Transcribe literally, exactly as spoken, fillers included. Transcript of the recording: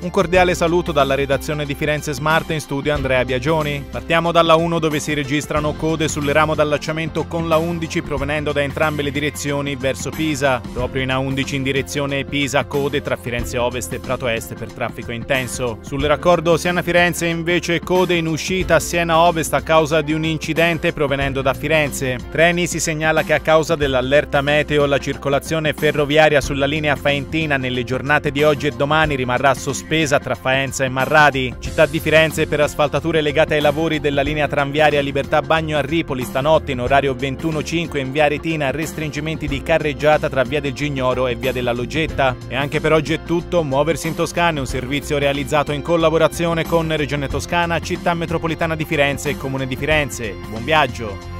Un cordiale saluto dalla redazione di Firenze Smart, in studio Andrea Biagioni. Partiamo dalla uno, dove si registrano code sul ramo d'allacciamento con la undici provenendo da entrambe le direzioni verso Pisa. Proprio in A undici in direzione Pisa code tra Firenze Ovest e Prato Est per traffico intenso. Sul raccordo Siena-Firenze invece code in uscita Siena Ovest a causa di un incidente provenendo da Firenze. Treni si segnala che a causa dell'allerta meteo la circolazione ferroviaria sulla linea Faentina nelle giornate di oggi e domani rimarrà sospesa tra Faenza e Marradi. Città di Firenze per asfaltature legate ai lavori della linea tranviaria Libertà Bagno a Ripoli stanotte in orario ventuno cinque in via Retina, restringimenti di carreggiata tra via del Gignoro e via della Loggetta. E anche per oggi è tutto. Muoversi in Toscana è un servizio realizzato in collaborazione con Regione Toscana, Città Metropolitana di Firenze e Comune di Firenze. Buon viaggio!